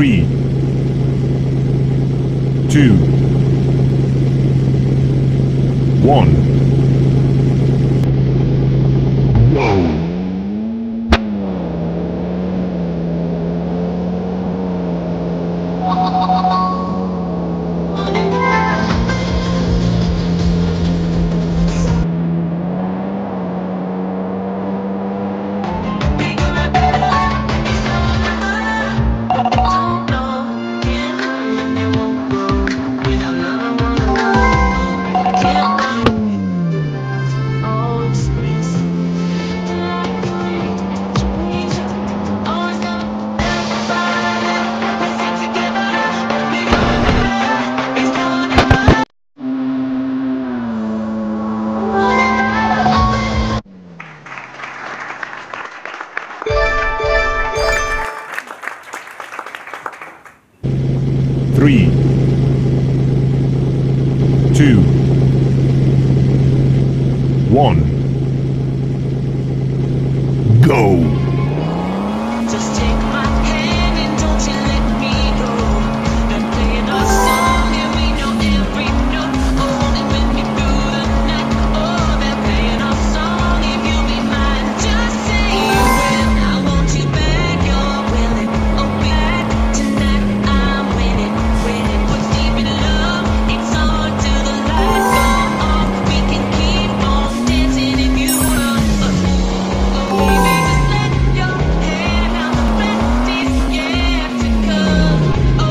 3, 2, 1. Whoa. 3, 2, 1. Go! Just take my hand and don't you let me go. They're playing our song and we know every note. Oh, they win me through the night. Oh, they're playing our song. If you be mine, just say you will. I want you back, you're willing. Oh, back tonight, I'm winning, winning. What's deep in love? It's on till the lights go off. We can keep on dancing if you will. Oh, baby, just let your hair down. The best is yet to come.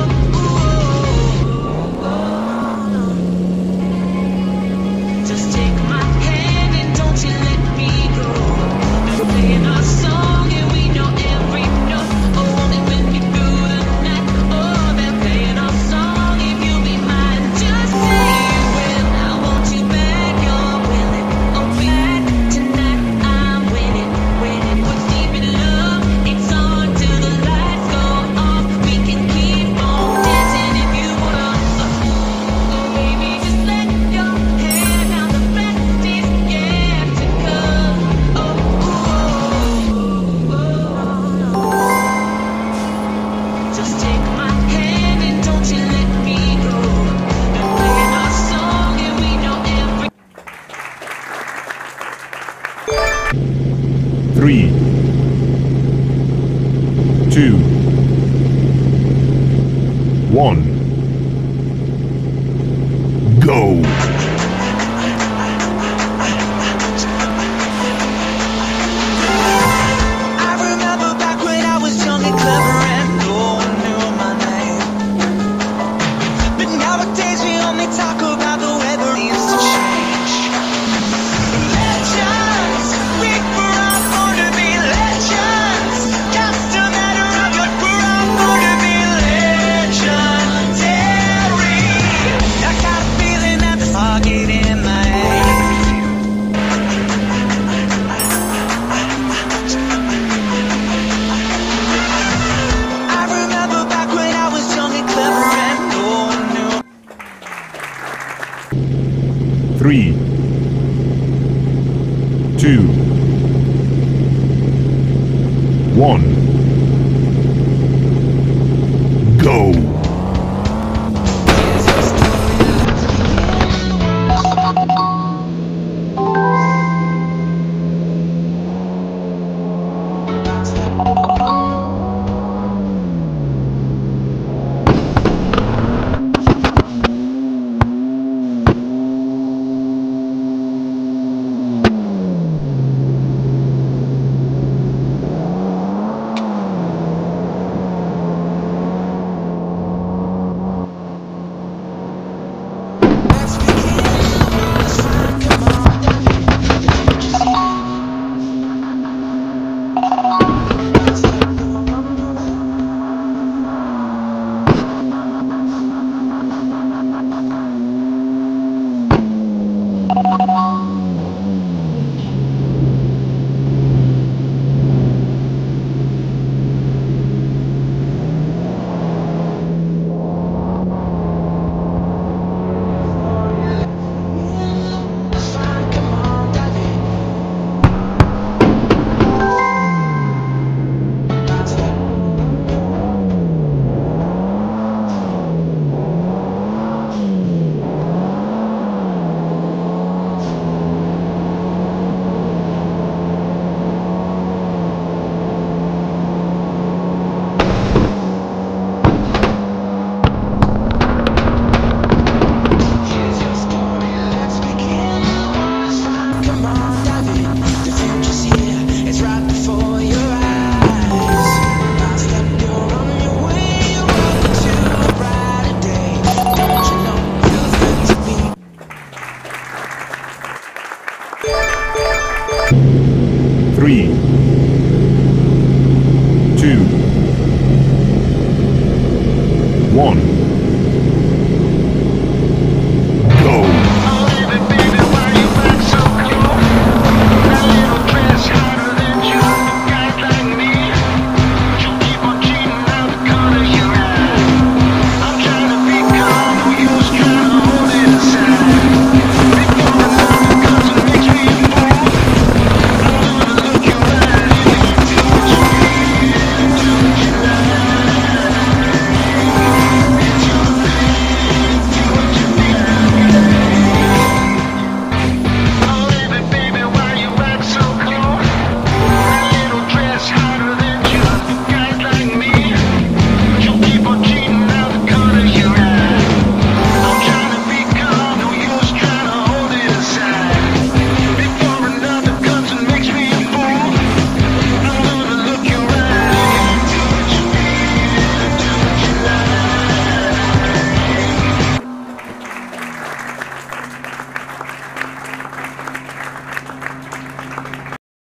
Just take my hand and don't you let me go. They're playing our song and we know every note. Oh, they win me through the night. Oh, they're playing our song. If you be mine, just say you will. I want you back, you're willing. Oh, back tonight, I'm winning, winning. What's deep in love? It's on till the lights go off. We can keep on dancing if you will. Oh, baby, just let your hair down. The best is yet to come. Just take my hand and don't you let me go. They're playing our song and we know every 3, 2, 1. Go! I remember back when I was young and clever and no one knew my name. But nowadays we only talk about the weather needs to change. Legends, we were all born to be legends. Just a matter of what we're all born to be legendary. I got a feeling that the target in my head. I remember back when I was young and clever and no one knew. 3, 2, 1. Go!